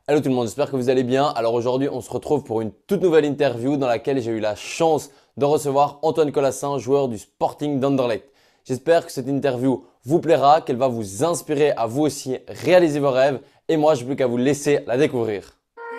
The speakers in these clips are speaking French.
Hello tout le monde, j'espère que vous allez bien. Alors aujourd'hui, on se retrouve pour une toute nouvelle interview dans laquelle j'ai eu la chance de recevoir Antoine Colassin, joueur du Sporting d'Anderlecht. J'espère que cette interview vous plaira, qu'elle va vous inspirer à vous aussi réaliser vos rêves. Et moi, je n'ai plus qu'à vous laisser la découvrir.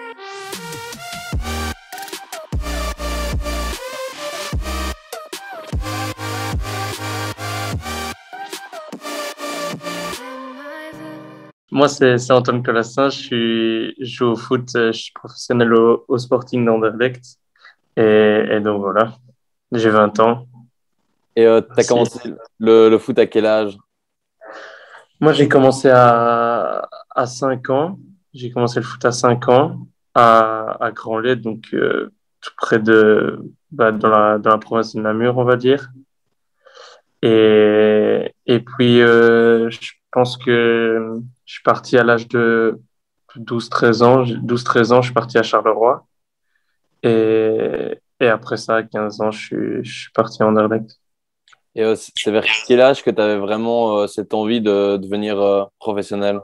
Moi, c'est Antoine Colassin. Je joue au foot. Je suis professionnel au Sporting d'Anderlecht. Et donc voilà, j'ai 20 ans. Et tu as C'est- commencé le foot à quel âge? Moi, j'ai commencé à 5 ans. J'ai commencé le foot à 5 ans à Grand-Lay, donc tout près dans la province de Namur, on va dire. Et puis, je pense que je suis parti à l'âge de 12 13 ans. 12 13 ans, je suis parti à Charleroi. Et après ça, à 15 ans, je suis parti à Anderlecht. Et c'est vers quel âge que tu avais vraiment cette envie de devenir professionnel?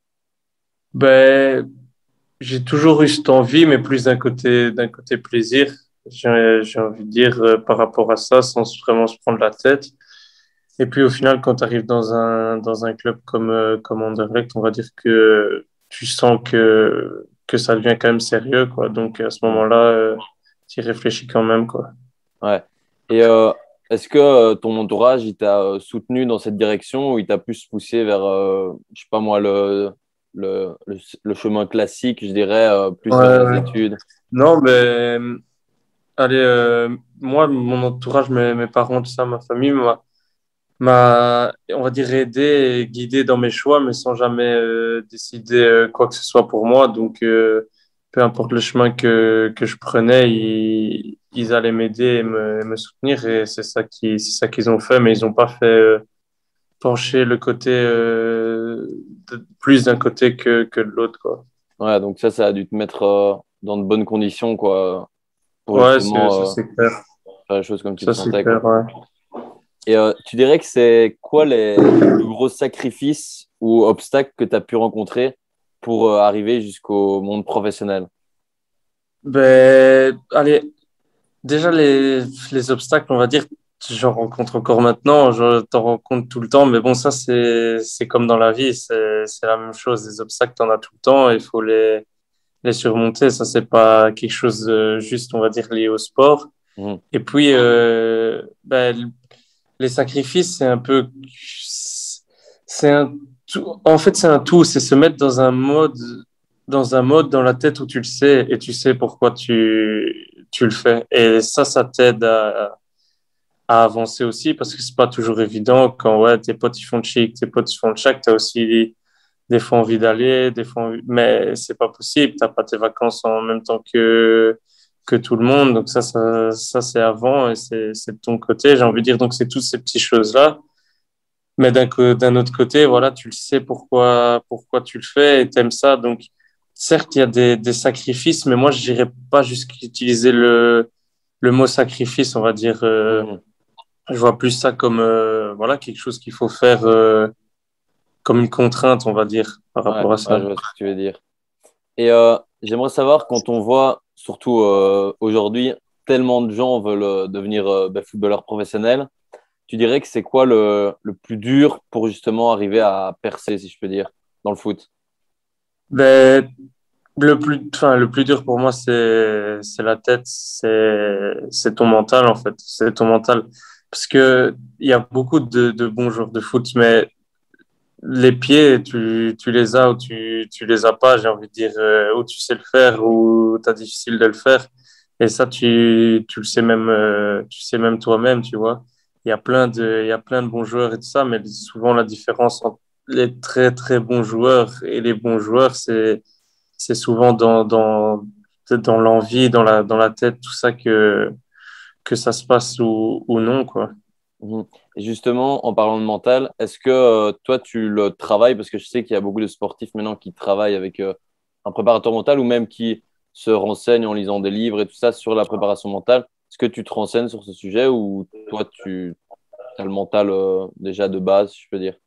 Ben, j'ai toujours eu cette envie, mais plus d'un côté plaisir. J'ai envie de dire par rapport à ça, sans vraiment se prendre la tête. Et puis au final, quand tu arrives dans un club comme Anderlecht, on va dire que tu sens que ça devient quand même sérieux, quoi. Donc à ce Hmm. moment-là, tu y réfléchis quand même, quoi. Ouais. Et est-ce que ton entourage, il t'a soutenu dans cette direction ou il t'a plus poussé vers, je sais pas moi, le chemin classique, je dirais, plus vers Ouais, les ouais. études? Non, mais allez, moi, mon entourage, mes parents, tout ça, ma famille on va dire, aidé et guidé dans mes choix, mais sans jamais décider quoi que ce soit pour moi. Donc, peu importe le chemin que je prenais, ils allaient m'aider et me soutenir. Et c'est ça qu'ils ont fait, mais ils n'ont pas fait pencher le côté plus d'un côté que de l'autre, quoi. Ouais, donc ça a dû te mettre dans de bonnes conditions, quoi, pour Ouais, ça justement c'est clair. faire les choses comme tu le Ça c'est sentais, quoi. clair, ouais. Et tu dirais que c'est quoi les plus gros sacrifices ou obstacles que tu as pu rencontrer pour arriver jusqu'au monde professionnel? Ben, allez, déjà, les obstacles, on va dire, j'en rencontre encore maintenant, je t'en rencontre tout le temps, mais bon, ça, c'est comme dans la vie, c'est la même chose. Les obstacles, t'en as tout le temps, il faut les surmonter. Ça, c'est pas quelque chose de juste, on va dire, lié au sport. Mhm. Et puis, ben, les sacrifices, c'est un tout, en fait, c'est un tout, c'est se mettre dans la tête où tu le sais et tu sais pourquoi tu le fais. Et ça t'aide à avancer aussi parce que c'est pas toujours évident quand, ouais, tes potes, ils font le chic, tes potes, ils font le chac, t'as aussi des fois envie d'aller, mais c'est pas possible, t'as pas tes vacances en même temps que tout le monde. Donc ça c'est avant et c'est de ton côté, j'ai envie de dire. Donc c'est toutes ces petites choses-là. Mais d'un autre côté, voilà, tu le sais pourquoi tu le fais et t'aimes ça. Donc, certes, il y a des sacrifices, mais moi, je dirais pas jusqu'à utiliser le mot sacrifice, on va dire. Mhm. Je vois plus ça comme, voilà, quelque chose qu'il faut faire, comme une contrainte, on va dire, par Ouais, rapport à ouais, ça. je vois ce que tu veux dire. Et j'aimerais savoir, quand on voit, surtout aujourd'hui, tellement de gens veulent devenir footballeurs professionnels, tu dirais que c'est quoi le plus dur pour justement arriver à percer, si je peux dire, dans le foot? Mais le plus dur pour moi, c'est la tête, c'est ton mental, en fait. C'est ton mental. Parce que il y a beaucoup de bons joueurs de foot, mais les pieds, tu les as ou tu les as pas, j'ai envie de dire, ou tu sais le faire ou t'as difficile de le faire. Et ça, tu le sais même toi-même, tu vois. Il y a plein de bons joueurs et tout ça, mais souvent la différence entre les très très bons joueurs et les bons joueurs, c'est souvent dans l'envie, dans la tête, tout ça que ça se passe ou non, quoi. Mhm. Et justement, en parlant de mental, est-ce que toi, tu le travailles, parce que je sais qu'il y a beaucoup de sportifs maintenant qui travaillent avec un préparateur mental ou même qui se renseignent en lisant des livres et tout ça sur la préparation mentale. Est-ce que tu te renseignes sur ce sujet ou toi, tu as le mental déjà de base, si je peux dire?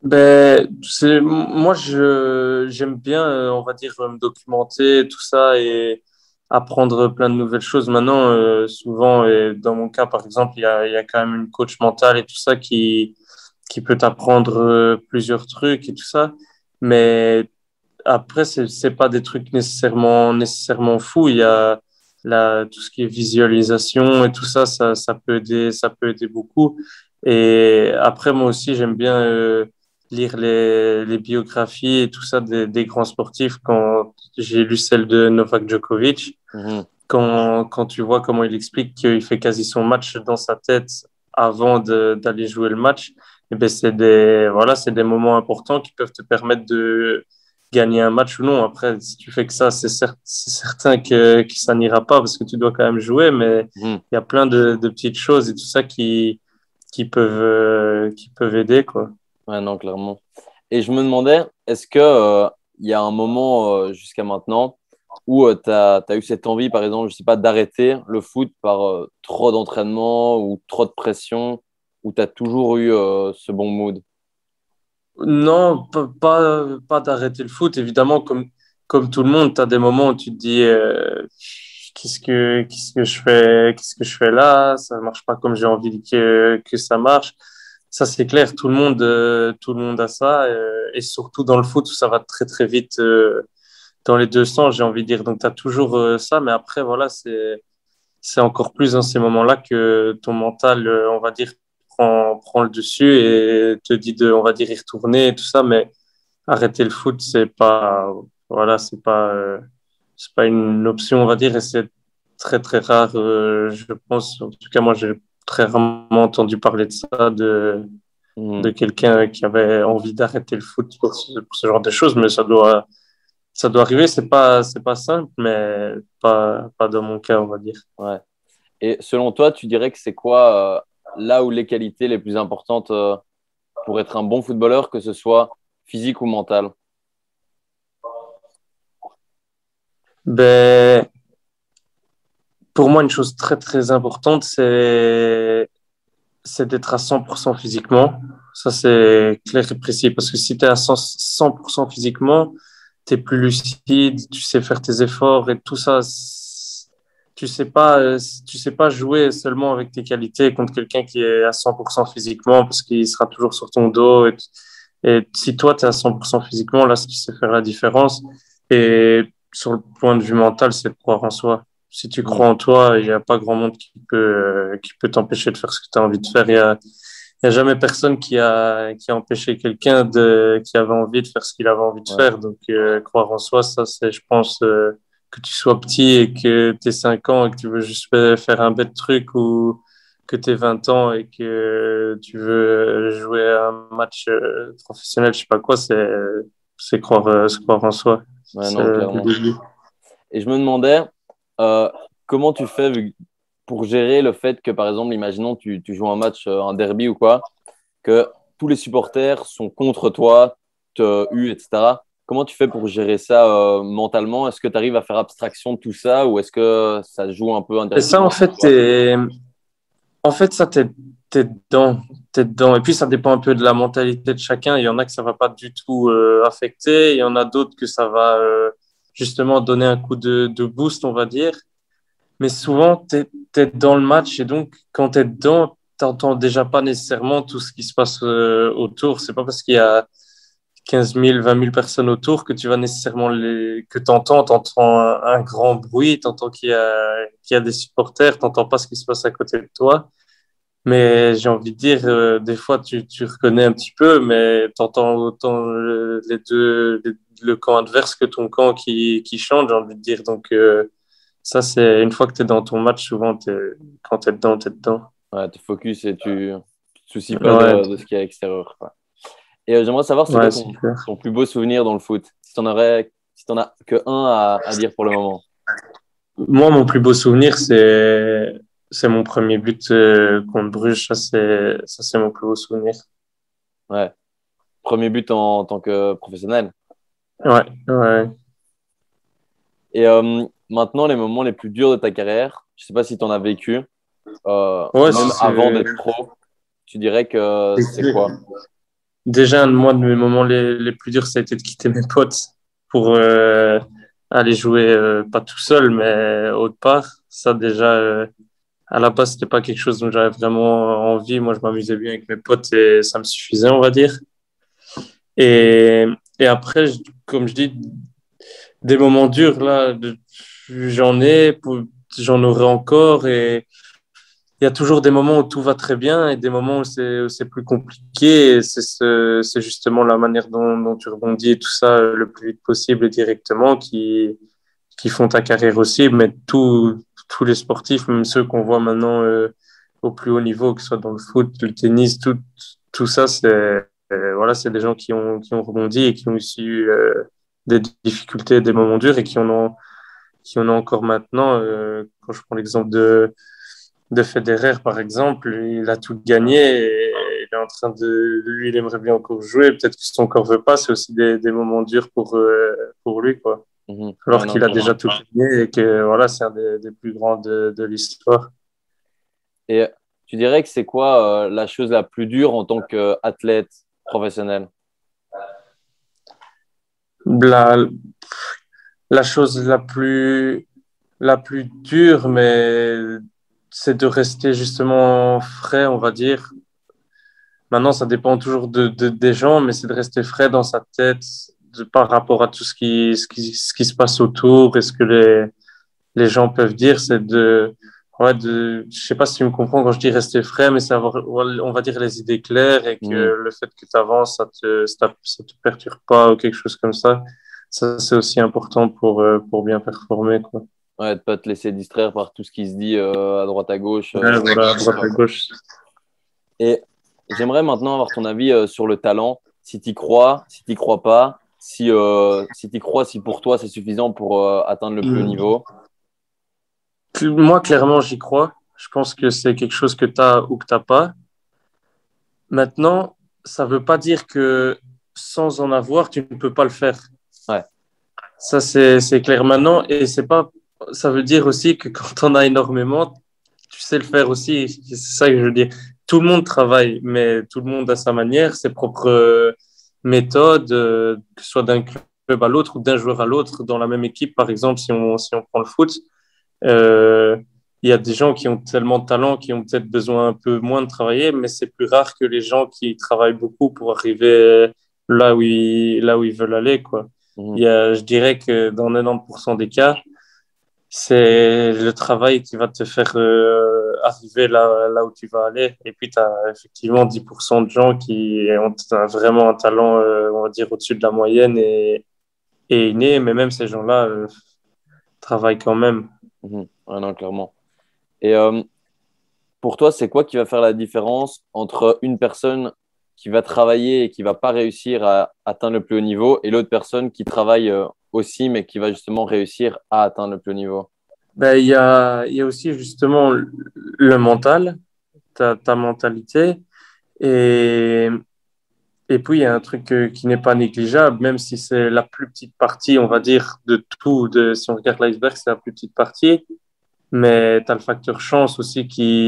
Moi, j'aime bien, on va dire, me documenter, tout ça, et apprendre plein de nouvelles choses. Maintenant, souvent, et dans mon cas, par exemple, il y a quand même une coach mentale et tout ça qui peut t'apprendre plusieurs trucs et tout ça. Mais après, c'est pas des trucs nécessairement fous. Il y a tout ce qui est visualisation et tout ça, ça peut aider beaucoup. Et après, moi aussi, j'aime bien lire les biographies et tout ça des grands sportifs. Quand j'ai lu celle de Novak Djokovic, Mhm. quand tu vois comment il explique qu'il fait quasi son match dans sa tête avant d'aller jouer le match, eh ben voilà, c'est des moments importants qui peuvent te permettre de gagner un match ou non. Après, si tu fais que ça, c'est certain que ça n'ira pas parce que tu dois quand même jouer, mais Mhm. il y a plein de petites choses et tout ça qui peuvent aider, quoi. Ouais, non, clairement. Et je me demandais, est-ce que, il y a un moment jusqu'à maintenant où tu as eu cette envie, par exemple, je sais pas, d'arrêter le foot par trop d'entraînement ou trop de pression, ou tu as toujours eu ce bon mood? Non, pas d'arrêter le foot. Évidemment, comme tout le monde, tu as des moments où tu te dis qu'est-ce que je fais là? Ça marche pas comme j'ai envie que ça marche. Ça, c'est clair, tout le monde a ça. Et surtout dans le foot où ça va très, très vite dans les deux sens, j'ai envie de dire. Donc, tu as toujours ça. Mais après, voilà, c'est encore plus dans ces moments-là que ton mental, on va dire, prend le dessus et te dit on va dire, y retourner et tout ça. Mais arrêter le foot, voilà, c'est pas une option, on va dire, et c'est très, très rare, je pense. En tout cas, moi, j'ai très rarement entendu parler de ça, de Mhm. quelqu'un qui avait envie d'arrêter le foot pour ce genre de choses, mais ça doit arriver. C'est pas simple, mais pas dans mon cas, on va dire. Ouais. Et selon toi, tu dirais que c'est quoi là où les qualités les plus importantes pour être un bon footballeur, que ce soit physique ou mental? Ben, pour moi, une chose très, très importante, c'est d'être à 100% physiquement. Ça, c'est clair et précis. Parce que si tu es à 100% physiquement, tu es plus lucide, tu sais faire tes efforts et tout ça. Tu sais pas jouer seulement avec tes qualités contre quelqu'un qui est à 100% physiquement parce qu'il sera toujours sur ton dos. Et si toi, tu es à 100% physiquement, là, tu sais faire la différence. Et sur le point de vue mental, c'est de croire en soi. Si tu Mhm. crois en toi, il n'y a pas grand monde qui peut t'empêcher de faire ce que tu as envie de faire. Il y a jamais personne qui a empêché quelqu'un qui avait envie de faire ce qu'il avait envie de Ouais. faire. Donc, croire en soi, ça, c'est, je pense, que tu sois petit et que tu aies 5 ans et que tu veux juste faire un bête truc ou que tu aies 20 ans et que tu veux jouer à un match professionnel, je sais pas quoi, c'est croire en soi. Ouais, C'est non, le clairement. début. Et je me demandais euh, comment tu fais pour gérer le fait que, par exemple, imaginons tu joues un match, un derby ou quoi, que tous les supporters sont contre toi, te huent, etc. Comment tu fais pour gérer ça mentalement? Est-ce que tu arrives à faire abstraction de tout ça ou est-ce que ça joue un peu Et ça, indirectement pour toi? en fait, ça, t'es dedans, t'es dedans. Et puis, ça dépend un peu de la mentalité de chacun. Il y en a que ça va pas du tout affecter. Il y en a d'autres que ça va justement donner un coup de boost, on va dire. Mais souvent, t'es dans le match et donc, quand t'es dedans, t'entends déjà pas nécessairement tout ce qui se passe autour. C'est pas parce qu'il y a 15 000, 20 000 personnes autour que tu vas nécessairement que t'entends un grand bruit, t'entends qu'il y a des supporters, t'entends pas ce qui se passe à côté de toi. Mais j'ai envie de dire, des fois, tu reconnais un petit peu, mais t'entends autant le camp adverse que ton camp qui chante, j'ai envie de dire. Donc, ça, c'est une fois que tu es dans ton match, souvent, quand tu es dedans, tu es dedans. Ouais, tu focus et tu te soucies pas Ouais, de ce qu'il y a à l'extérieur, quoi. Et j'aimerais savoir, c'est quoi ouais, c'est clair. ton plus beau souvenir dans le foot? Si t'en as que un à dire pour le moment. Moi, mon plus beau souvenir, c'est mon premier but contre Bruges. Ça, c'est mon plus beau souvenir. Ouais. Premier but en tant que professionnel. Ouais, ouais. Et maintenant, les moments les plus durs de ta carrière, je sais pas si tu en as vécu, Ouais, même avant d'être pro, tu dirais que c'est quoi? déjà, moi, de mes moments les plus durs, ça a été de quitter mes potes pour aller jouer, pas tout seul, mais autre part. Ça, déjà, à la base, c'était pas quelque chose dont j'avais vraiment envie. Moi, je m'amusais bien avec mes potes et ça me suffisait, on va dire. Et, et après, comme je dis, des moments durs, là, j'en ai, j'en aurai encore. Et il y a toujours des moments où tout va très bien et des moments où c'est plus compliqué. Et c'est justement la manière dont tu rebondis et tout ça le plus vite possible et directement qui font ta carrière aussi. Mais tous les sportifs, même ceux qu'on voit maintenant au plus haut niveau, que ce soit dans le foot, le tennis, tout ça, voilà, c'est des gens qui ont rebondi et qui ont eu des difficultés, des moments durs et qui en ont encore maintenant. Quand je prends l'exemple de Federer, par exemple, il a tout gagné et il est en train lui, il aimerait bien encore jouer. Peut-être que son corps veut pas. C'est aussi des moments durs pour lui, quoi. Mhm. Ouais, Alors non, qu'il a clairement. déjà tout gagné et que voilà, c'est un des plus grands de l'histoire. Et tu dirais que c'est quoi la chose la plus dure en tant qu'athlète professionnel? La, la chose la plus dure, mais c'est de rester justement frais, on va dire. Maintenant, ça dépend toujours des gens, mais c'est de rester frais dans sa tête par rapport à tout ce qui se passe autour et ce que les gens peuvent dire. C'est ouais, je sais pas si tu me comprends quand je dis rester frais, mais c'est avoir, on va dire, les idées claires et que Mhm. le fait que tu avances, ça te perturbe pas ou quelque chose comme ça. Ça, c'est aussi important pour bien performer, quoi. Ouais, de pas te laisser distraire par tout ce qui se dit à droite à gauche. Ouais, voilà, à C'est droite ça, à quoi. gauche. Et j'aimerais maintenant avoir ton avis sur le talent. Si tu crois, si tu crois pas, si tu crois, si pour toi c'est suffisant pour atteindre le plus haut Mm. niveau. Moi, clairement, j'y crois. Je pense que c'est quelque chose que tu as ou que tu n'as pas. Maintenant, ça ne veut pas dire que sans en avoir, tu ne peux pas le faire. Ouais. Ça, c'est clair maintenant. Et c'est pas, ça veut dire aussi que quand on a énormément, tu sais le faire aussi. C'est ça que je veux dire. Tout le monde travaille, mais tout le monde a sa manière, ses propres méthodes, que ce soit d'un club à l'autre ou d'un joueur à l'autre, dans la même équipe, par exemple, si on prend le foot. Euh, il y a des gens qui ont tellement de talent, qui ont peut-être besoin un peu moins de travailler, mais c'est plus rare que les gens qui travaillent beaucoup pour arriver là où ils veulent aller, quoi. Mhm. Je dirais que dans 90% des cas, c'est le travail qui va te faire arriver là où tu vas aller. Et puis, tu as effectivement 10% de gens qui ont vraiment un talent, on va dire, au-dessus de la moyenne et inné, mais même ces gens-là travaillent quand même. Mhm. Ouais, non, clairement. Et pour toi, c'est quoi qui va faire la différence entre une personne qui va travailler et qui va pas réussir à atteindre le plus haut niveau et l'autre personne qui travaille aussi mais qui va justement réussir à atteindre le plus haut niveau? Ben, il y a aussi justement le mental, ta mentalité. Et, et puis, il y a un truc qui n'est pas négligeable, même si c'est la plus petite partie, on va dire, de tout. Si on regarde l'iceberg, c'est la plus petite partie. Mais tu as le facteur chance aussi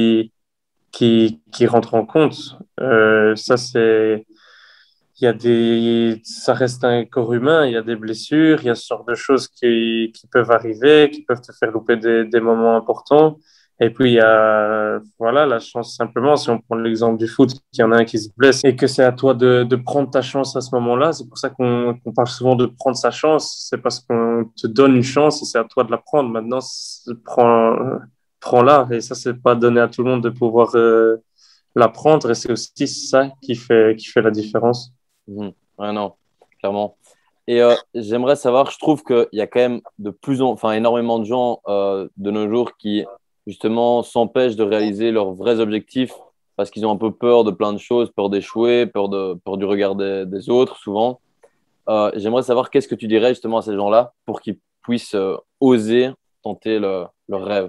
qui rentre en compte. Ça, c'est, il y a ça reste un corps humain, il y a des blessures, il y a ce genre de choses qui peuvent arriver, qui peuvent te faire louper des moments importants. Et puis, il y a, voilà, la chance simplement, si on prend l'exemple du foot, qu'il y en a un qui se blesse et que c'est à toi de prendre ta chance à ce moment-là. C'est pour ça qu'on parle souvent de prendre sa chance. C'est parce qu'on te donne une chance et c'est à toi de la prendre. Maintenant, prends-la. Et ça, c'est pas donné à tout le monde de pouvoir la prendre. Et c'est aussi ça qui fait la différence. Mhm. Ouais, non, clairement. Et j'aimerais savoir, je trouve qu'il y a quand même enfin, énormément de gens de nos jours qui, justement, s'empêchent de réaliser leurs vrais objectifs parce qu'ils ont un peu peur de plein de choses, peur d'échouer, peur du regard des autres, souvent. J'aimerais savoir qu'est-ce que tu dirais justement à ces gens-là pour qu'ils puissent oser tenter leur rêve.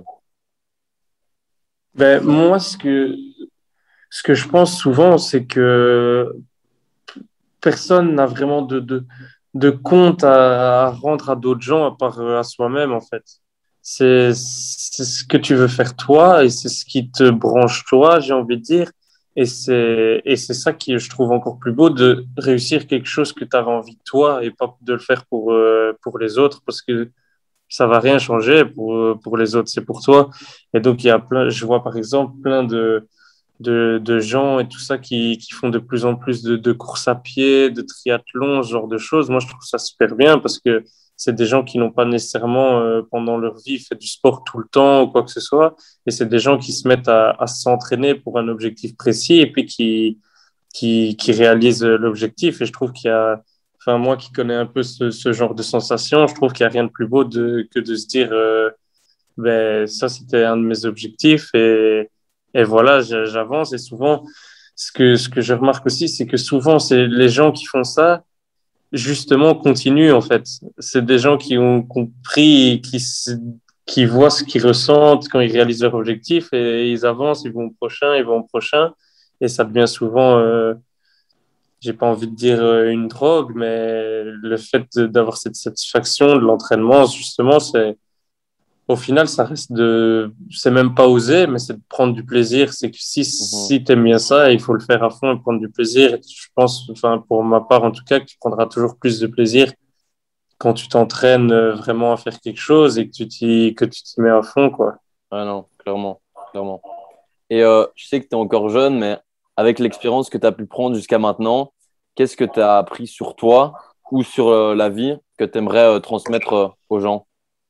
Ben, moi, ce que je pense souvent, c'est que personne n'a vraiment de compte à rendre à d'autres gens à part à soi-même, en fait. C'est ce que tu veux faire toi et c'est ce qui te branche toi, j'ai envie de dire. Et c'est ça qui, je trouve encore plus beau de réussir quelque chose que tu avais envie de toi et pas de le faire pour les autres parce que ça va rien changer pour les autres, c'est pour toi. Et donc, il y a plein, je vois par exemple plein de gens et tout ça qui font de plus en plus de courses à pied, de triathlon, ce genre de choses. Moi, je trouve ça super bien parce que c'est des gens qui n'ont pas nécessairement, pendant leur vie, fait du sport tout le temps ou quoi que ce soit. Et c'est des gens qui se mettent à s'entraîner pour un objectif précis et puis qui réalisent l'objectif. Et je trouve qu'il y a, enfin, moi qui connais un peu ce genre de sensation, je trouve qu'il n'y a rien de plus beau que de se dire, ben, ça, c'était un de mes objectifs et voilà, j'avance. Et souvent, ce que je remarque aussi, c'est que souvent, c'est les gens qui font ça, justement, continuent, en fait. C'est des gens qui ont compris, qui voient ce qu'ils ressentent quand ils réalisent leur objectif et ils avancent, ils vont au prochain, ils vont au prochain. Et ça devient souvent, j'ai pas envie de dire une drogue, mais le fait d'avoir cette satisfaction de l'entraînement, justement, c'est au final, ça reste c'est même pas oser, mais c'est de prendre du plaisir. C'est que Mhm. si t'aimes bien ça, il faut le faire à fond et prendre du plaisir. Et je pense, enfin, pour ma part, en tout cas, que tu prendras toujours plus de plaisir quand tu t'entraînes vraiment à faire quelque chose et que tu t'y mets à fond, quoi. Ah non, clairement, clairement. Et je sais que tu es encore jeune, mais avec l'expérience que tu as pu prendre jusqu'à maintenant, qu'est-ce que tu as appris sur toi ou sur la vie que tu aimerais transmettre aux gens?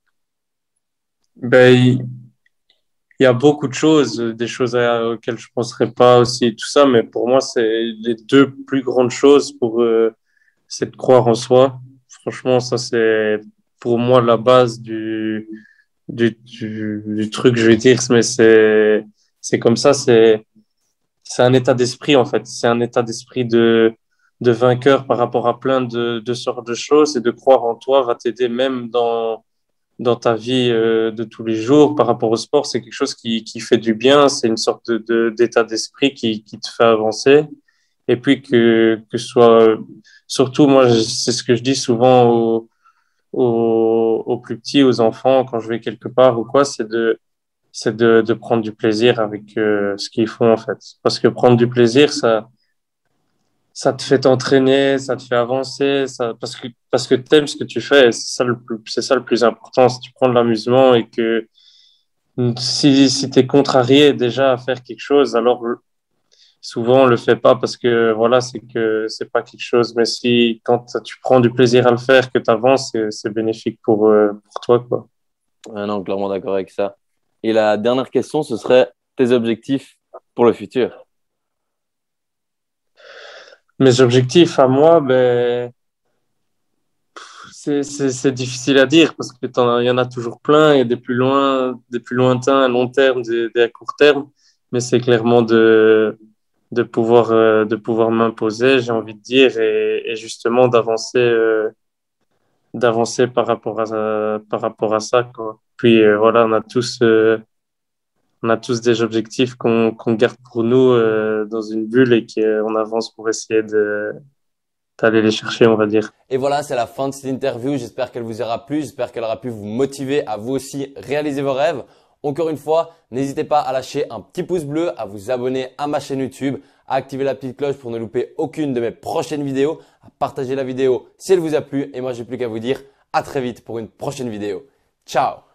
Ben, il y a beaucoup de choses, des choses auxquelles je penserais pas aussi, tout ça, mais pour moi, c'est les deux plus grandes choses c'est de croire en soi. Franchement, ça, c'est pour moi la base du truc, je vais dire, mais c'est comme ça, c'est un état d'esprit, en fait. C'est un état d'esprit de vainqueur par rapport à plein de sortes de choses et de croire en toi va t'aider même dans ta vie de tous les jours par rapport au sport. C'est quelque chose qui fait du bien. C'est une sorte d'état d'esprit qui te fait avancer. Et puis que ce soit, surtout, moi, c'est ce que je dis souvent aux plus petits, aux enfants, quand je vais quelque part ou quoi, de prendre du plaisir avec ce qu'ils font, en fait. Parce que prendre du plaisir, ça te fait t'entraîner, ça te fait avancer, parce que t'aimes ce que tu fais, c'est ça le plus important. Si tu prends de l'amusement et que si t'es contrarié déjà à faire quelque chose, alors souvent on le fait pas parce que voilà, c'est que c'est pas quelque chose. Mais si quand tu prends du plaisir à le faire, que tu avances, c'est bénéfique pour toi, quoi. Ah non, clairement d'accord avec ça. Et la dernière question, ce serait tes objectifs pour le futur. Mes objectifs à moi, ben, c'est difficile à dire parce que il y en a toujours plein. Il y a des plus loin, des plus lointains à long terme, des à court terme. Mais c'est clairement de pouvoir m'imposer, j'ai envie de dire, et justement d'avancer par rapport à ça, quoi. Puis voilà, on a tous des objectifs qu'on garde pour nous dans une bulle et qu'on avance pour essayer d'aller les chercher, on va dire. Et voilà, c'est la fin de cette interview. J'espère qu'elle vous aura plu. J'espère qu'elle aura pu vous motiver à vous aussi réaliser vos rêves. Encore une fois, n'hésitez pas à lâcher un petit pouce bleu, à vous abonner à ma chaîne YouTube, à activer la petite cloche pour ne louper aucune de mes prochaines vidéos, à partager la vidéo si elle vous a plu. Et moi, j'ai plus qu'à vous dire à très vite pour une prochaine vidéo. Ciao!